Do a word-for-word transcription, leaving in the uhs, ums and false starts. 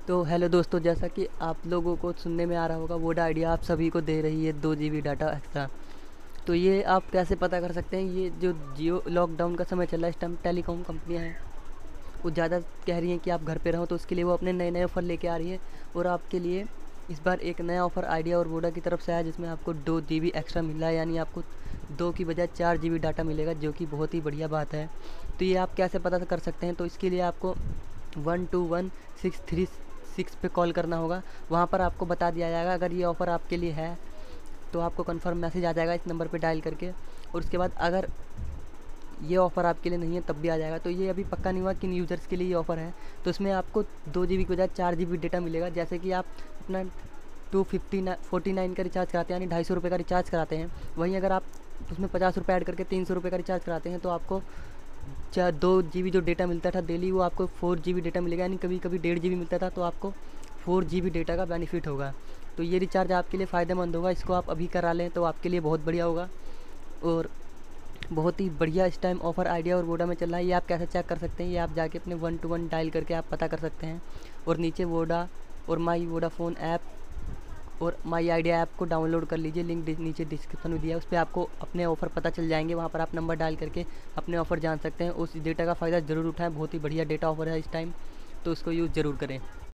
तो हेलो दोस्तों, जैसा कि आप लोगों को सुनने में आ रहा होगा, वोडा आइडिया आप सभी को दे रही है दो जी बी डाटा एक्स्ट्रा। तो ये आप कैसे पता कर सकते हैं? ये जो जियो लॉकडाउन का समय चल रहा है, इस टाइम टेलीकॉम कंपनियां हैं वो ज़्यादा कह रही हैं कि आप घर पे रहो, तो उसके लिए वो अपने नए नए ऑफ़र लेके आ रही है। और आपके लिए इस बार एक नया ऑफ़र आइडिया और वोडा की तरफ से आया, जिसमें आपको दो जी बी एक्स्ट्रा मिल रहा है, यानी आपको दो की बजाय चार जी बी डाटा मिलेगा, जो कि बहुत ही बढ़िया बात है। तो ये आप कैसे पता कर सकते हैं? तो इसके लिए आपको one two one six three six पे कॉल करना होगा। वहाँ पर आपको बता दिया जाएगा अगर ये ऑफ़र आपके लिए है, तो आपको कन्फर्म मैसेज आ जाएगा इस नंबर पे डायल करके। और उसके बाद अगर ये ऑफ़र आपके लिए नहीं है तब भी आ जाएगा। तो ये अभी पक्का नहीं हुआ किन यूज़र्स के लिए ये ऑफ़र है। तो इसमें आपको दो जी बी की बजाय चार जी बी डेटा मिलेगा। जैसे कि आप अपना टू फिफ्टी ना फोर्टी नाइन का रिचार्ज कराते हैं, यानी ढाई सौ रुपये का रिचार्ज कराते हैं, वहीं अगर आप उसमें पचास रुपये ऐड करके तीन सौ रुपये का रिचार्ज कराते हैं, तो आपको चार दो जी बी जो डेटा मिलता था डेली, वो आपको फोर जी बी डेटा मिलेगा। यानी कभी कभी डेढ़ जी बी मिलता था, तो आपको फोर जी बी डेटा का बेनिफिट होगा। तो ये रिचार्ज आपके लिए फ़ायदेमंद होगा। इसको आप अभी करा लें तो आपके लिए बहुत बढ़िया होगा। और बहुत ही बढ़िया इस टाइम ऑफ़र आइडिया और वोडा में चल रहा है। ये आप कैसे चेक कर सकते हैं? ये आप जाके अपने वन टू वन डायल करके आप पता कर सकते हैं। और नीचे वोडा और माई वोडाफ़ोन ऐप और माई आइडिया ऐप को डाउनलोड कर लीजिए। लिंक नीचे डिस्क्रिप्शन में दिया है, उस पर आपको अपने ऑफ़र पता चल जाएंगे। वहाँ पर आप नंबर डायल करके अपने ऑफ़र जान सकते हैं। उस डेटा का फ़ायदा ज़रूर उठाएं, बहुत ही बढ़िया डेटा ऑफ़र है इस टाइम, तो उसको यूज़ ज़रूर करें।